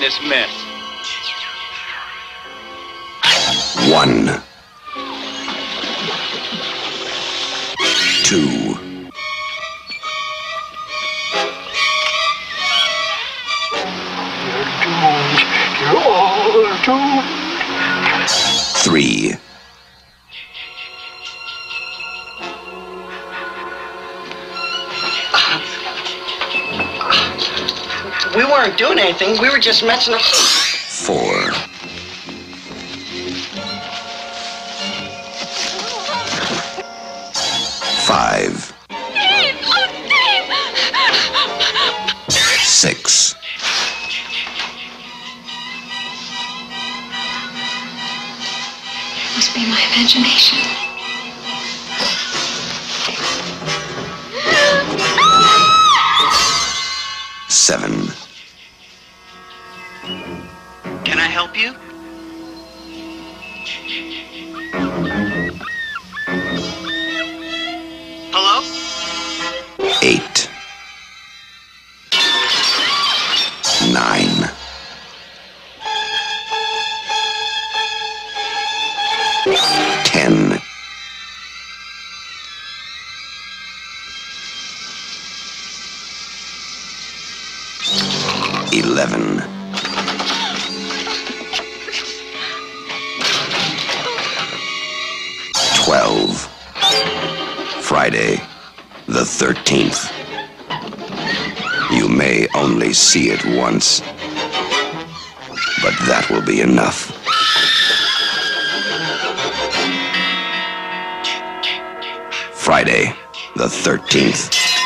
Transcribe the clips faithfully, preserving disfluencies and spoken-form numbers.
this mess. One. Two. You're doomed. You're all doomed. Three. We weren't doing anything. We were just messing up. Four. Five. Dave! Oh, Dave! Six. It must be my imagination. Seven. Can I help you? Hello? Eight. Nine. Ten. Eleven. Twelve. Friday, the thirteenth. You may only see it once, but that will be enough. Friday, the thirteenth.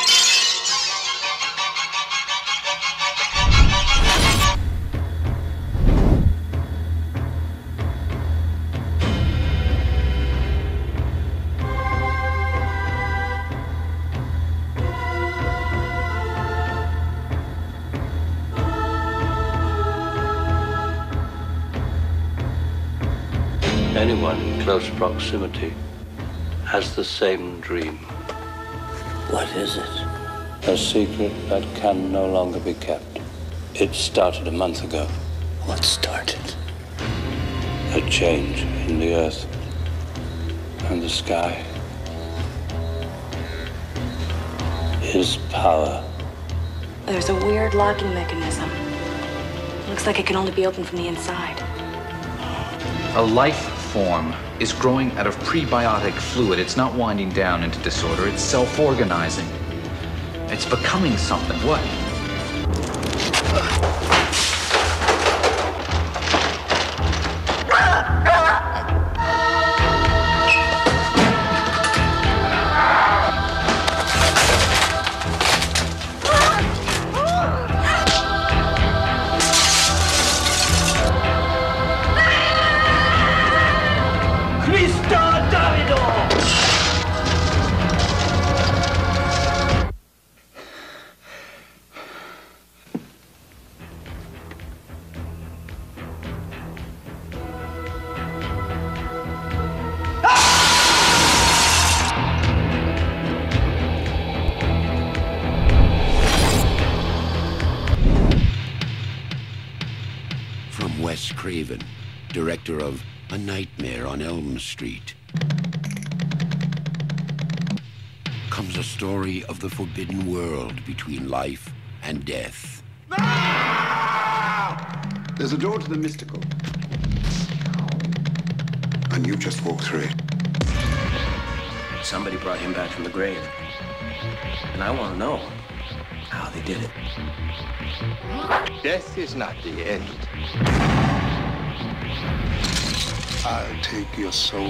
Anyone in close proximity has the same dream. What is it? A secret that can no longer be kept. It started a month ago. What started? A change in the earth and the sky. His power. There's a weird locking mechanism. Looks like it can only be opened from the inside. A life form is growing out of prebiotic fluid. It's not winding down into disorder. It's self-organizing. It's becoming something. What? Craven, director of A Nightmare on Elm Street, comes a story of the forbidden world between life and death. No! There's a door to the mystical, and you just walk through it. Somebody brought him back from the grave, and I want to know how they did it. Death is not the end. I'll take your soul.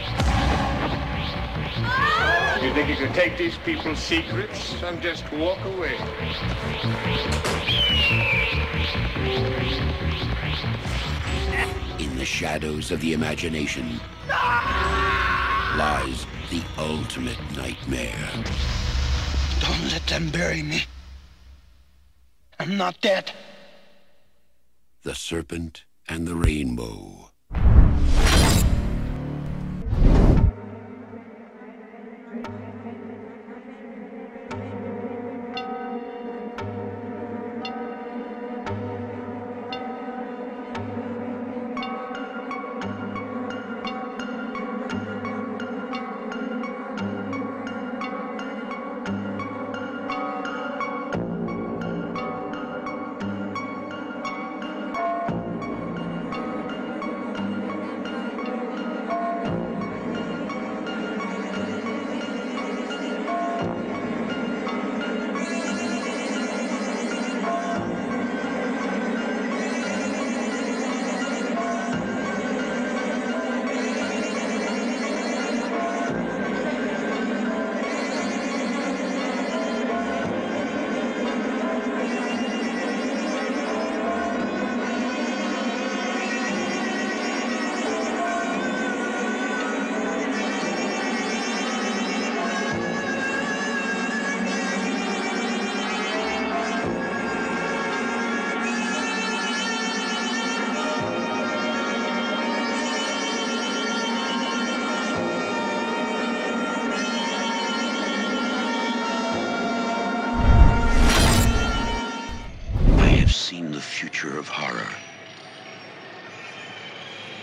You think you can take these people's secrets and just walk away? In the shadows of the imagination lies the ultimate nightmare. Don't let them bury me. I'm not dead. The Serpent and the Rainbow.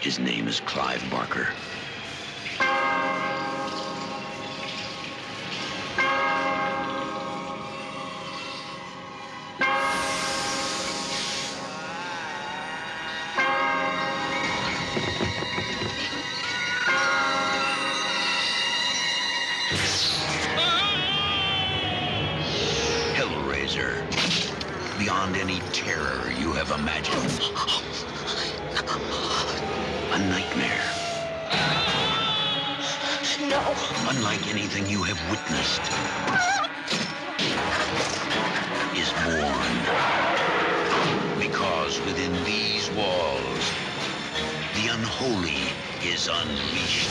His name is Clive Barker. Hellraiser. Beyond any terror you have imagined. A nightmare. No. Unlike anything you have witnessed, is born. Because within these walls, the unholy is unleashed.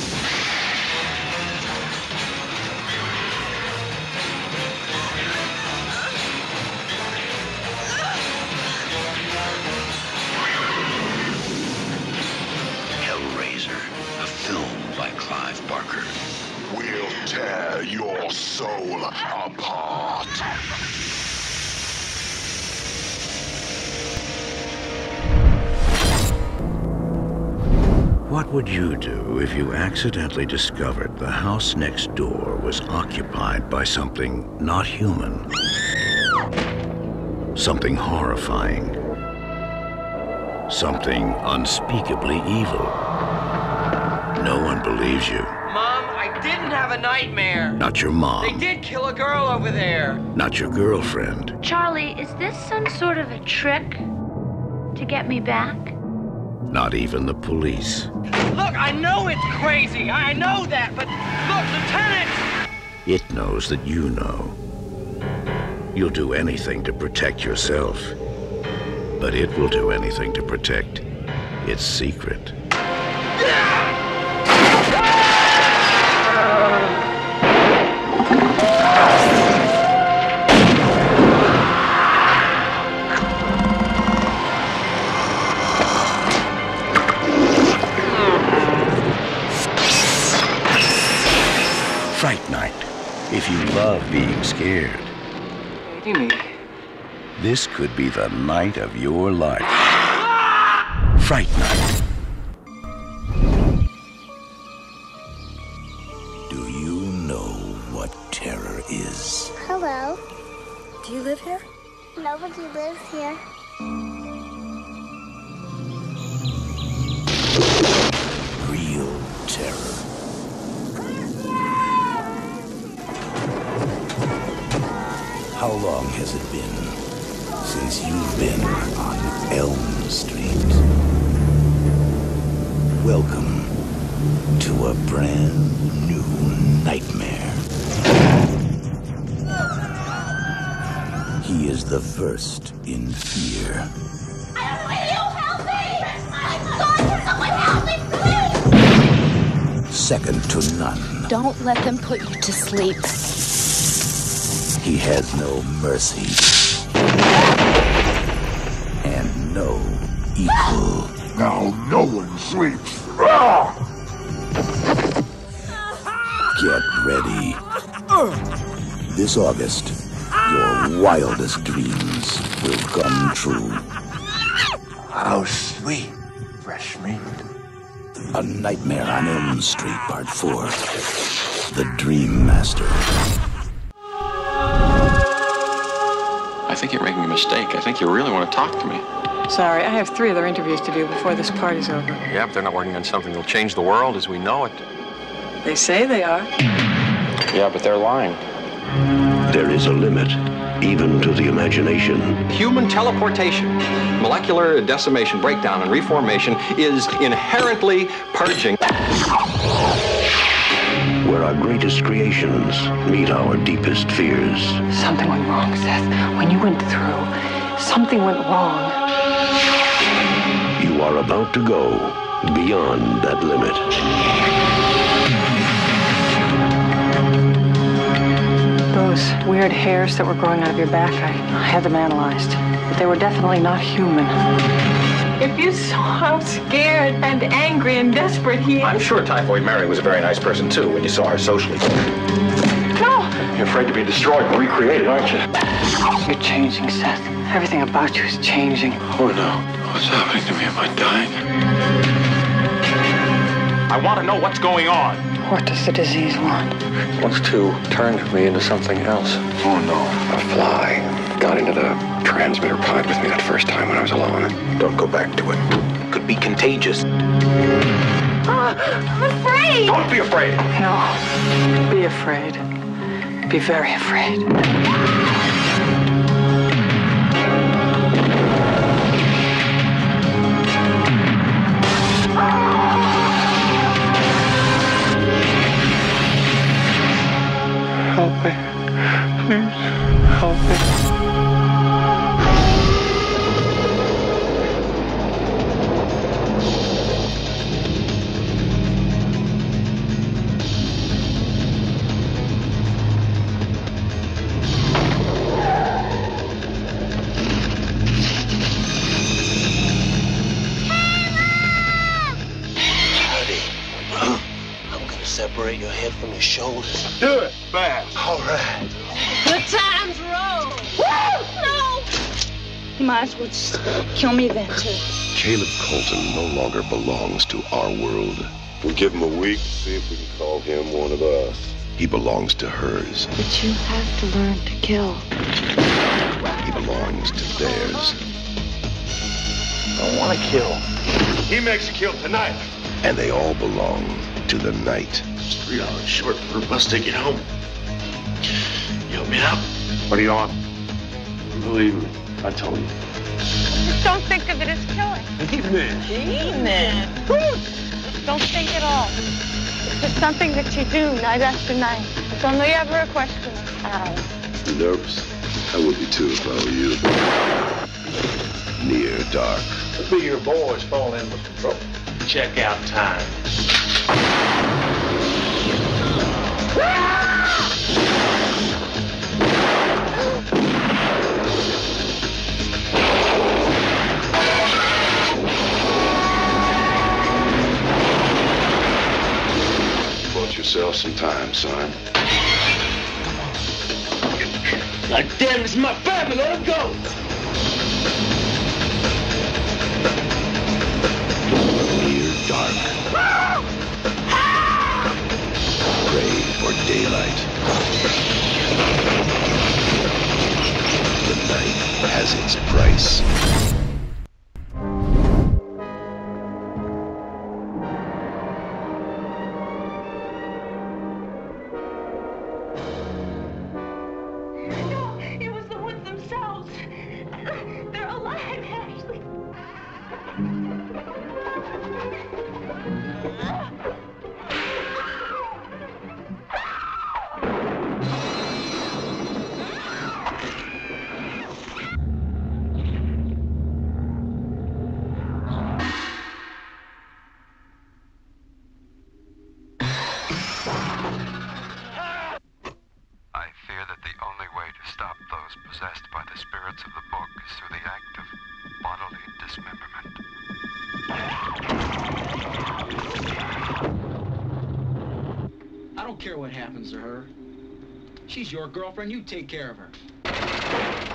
Hellraiser, a film by Clive Barker. We'll tear your soul apart. What would you do if you accidentally discovered the house next door was occupied by something not human? Something horrifying. Something unspeakably evil. No one believes you. Mom, I didn't have a nightmare. Not your mom. They did kill a girl over there. Not your girlfriend. Charlie, is this some sort of a trick to get me back? Not even the police. Look, I know it's crazy. I know that, but look, Lieutenant! It knows that you know. You'll do anything to protect yourself, but it will do anything to protect its secret. Fright Night. If you love being scared, this could be the night of your life. Fright Night. Do you know what terror is? Hello. Do you live here? Nobody lives here. Real terror. How long has it been since you've been on Elm Street? Welcome to a brand new nightmare. He is the first in fear. Will you help me? I'm sorry, someone help me, please! Second to none. Don't let them put you to sleep. He has no mercy. And no equal. Now no one sleeps. Get ready. This August, your wildest dreams will come true. How sweet, fresh meat. A Nightmare on Elm Street, Part four. The Dream Master. I think you're making a mistake. I think you really want to talk to me. Sorry, I have three other interviews to do before this party's over. Yeah, but they're not working on something that'll change the world as we know it. They say they are. Yeah, but they're lying. There is a limit, even to the imagination. Human teleportation, molecular decimation, breakdown, and reformation is inherently purging. Where our greatest creations meet our deepest fears. Something went wrong, Seth. When you went through, something went wrong. You are about to go beyond that limit. Those weird hairs that were growing out of your back, I, I had them analyzed. But they were definitely not human. If you saw how scared and angry and desperate he is. I'm sure Typhoid Mary was a very nice person, too, when you saw her socially. No! You're afraid to be destroyed and recreated, aren't you? You're changing, Seth. Everything about you is changing. Oh, no. What's happening to me? Am I dying? I want to know what's going on. What does the disease want? It wants to turn me into something else. Oh, no. A fly got into the transmitter pod with me that first time when I was alone. Don't go back to it. Could be contagious. Oh, I'm afraid. Don't be afraid. No. Be afraid. Be very afraid. Help me. Please, help me. Separate your head from your shoulders. Do it fast. All right. The time's roll. Woo! No! You might as well just kill me then, too. Caleb Colton no longer belongs to our world. We'll give him a week, see if we can call him one of us. He belongs to hers. But you have to learn to kill. He belongs to theirs. I don't want to kill. He makes a kill tonight. And they all belong to the night. It's three hours short for a bus ticket home. You help me out? What do you want? Believe me, I told you. Just don't think of it as killing. Evening. Evening. Don't think at all. It's just something that you do night after night. It's only ever a question of how. You nervous? I would be too if I were you. Near dark. Could be your boys falling in with some trouble. Check out time. Bought yourself some time, son. God damn, this is my family. Let him go. Near dark. Pray for daylight. The night has its price. No, it was the woods themselves. They're alive, Ashley. I fear that the only way to stop those possessed by the spirits of the book is through the act of bodily dismemberment. I don't care what happens to her. She's your girlfriend. You take care of her.